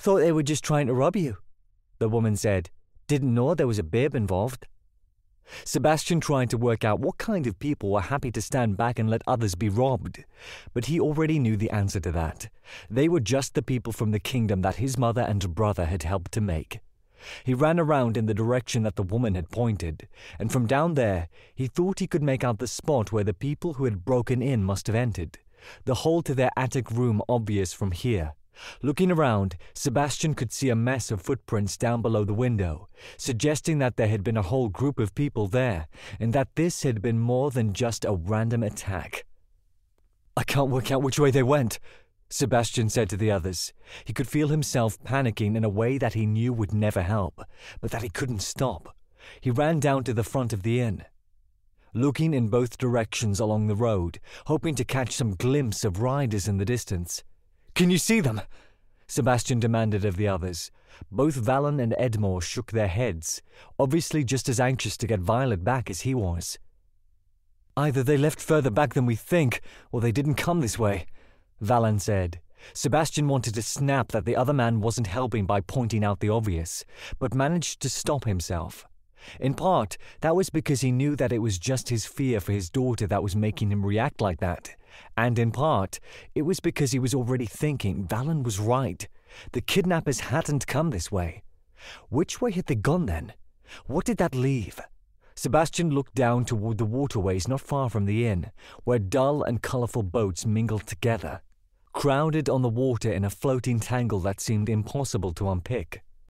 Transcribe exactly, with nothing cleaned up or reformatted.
thought they were just trying to rob you," the woman said. "Didn't know there was a babe involved." Sebastian tried to work out what kind of people were happy to stand back and let others be robbed, but he already knew the answer to that. They were just the people from the kingdom that his mother and brother had helped to make. He ran around in the direction that the woman had pointed, and from down there he thought he could make out the spot where the people who had broken in must have entered, the hole to their attic room obvious from here. Looking around, Sebastian could see a mess of footprints down below the window, suggesting that there had been a whole group of people there, and that this had been more than just a random attack. "I can't work out which way they went," Sebastian said to the others. He could feel himself panicking in a way that he knew would never help, but that he couldn't stop. He ran down to the front of the inn, looking in both directions along the road, hoping to catch some glimpse of riders in the distance. "Can you see them?" Sebastian demanded of the others. Both Valen and Edmore shook their heads, obviously just as anxious to get Violet back as he was. "Either they left further back than we think, or they didn't come this way," Valen said. Sebastian wanted to snap that the other man wasn't helping by pointing out the obvious, but managed to stop himself. In part, that was because he knew that it was just his fear for his daughter that was making him react like that. And in part, it was because he was already thinking Valen was right. The kidnappers hadn't come this way. Which way had they gone then? What did that leave? Sebastian looked down toward the waterways not far from the inn, where dull and colourful boats mingled together, crowded on the water in a floating tangle that seemed impossible to unpick.